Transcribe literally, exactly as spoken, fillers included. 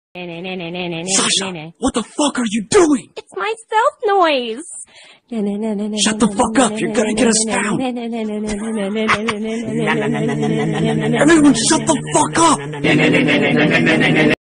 Sasha, what the fuck are you doing? It's my stealth noise. Shut the fuck up, you're gonna get us found. Everyone shut the fuck up.